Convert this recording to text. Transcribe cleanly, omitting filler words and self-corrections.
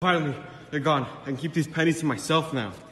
Finally, they're gone. I can keep these pennies to myself now.